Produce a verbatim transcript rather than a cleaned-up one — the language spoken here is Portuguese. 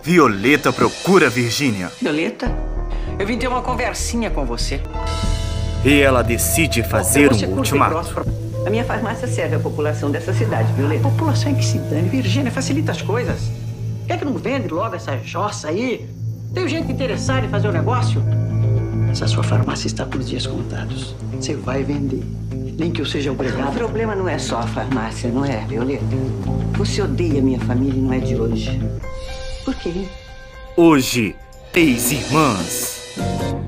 Violeta procura Virgínia. Violeta, eu vim ter uma conversinha com você. E ela decide fazer um ultimato. A minha farmácia serve à população dessa cidade, Violeta. A população é que se dane. Virgínia, facilita as coisas. Quer que não vende logo essa jossa aí? Tem gente interessada em fazer o negócio? Essa sua farmácia está com os dias contados. Você vai vender. Nem que eu seja obrigado. O problema não é só a farmácia, não é, Violeta? Você odeia minha família e não é de hoje. Por quê? Hoje, três irmãs.